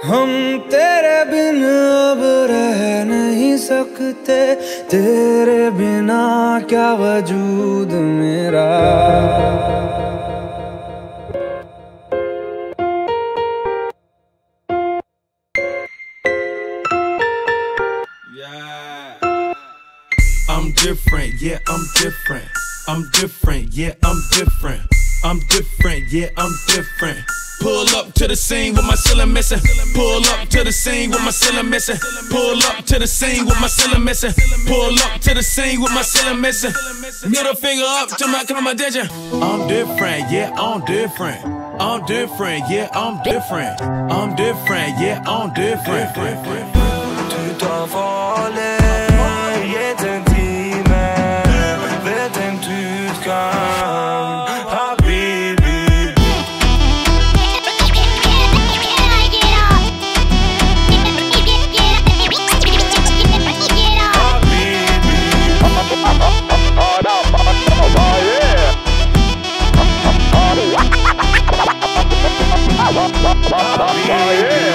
हम तेरे बिन अब रह नहीं सकते, तेरे बिना क्या वजूद मेरा। I'm different, yeah, I'm different. I'm different, yeah, I'm different. I'm different, yeah, I'm different. Pull up to the scene with my ceiling missing. Pull up to the scene with my ceiling missing. Pull up to the scene with my ceiling missing. Pull up to the scene with my ceiling missing. Middle finger up to my competition. I'm different, yeah, I'm different. I'm different, yeah, I'm different. I'm different, yeah, I'm different. Tu t'envolais, jeden timen, vedem tutkan, habibi. Yeah.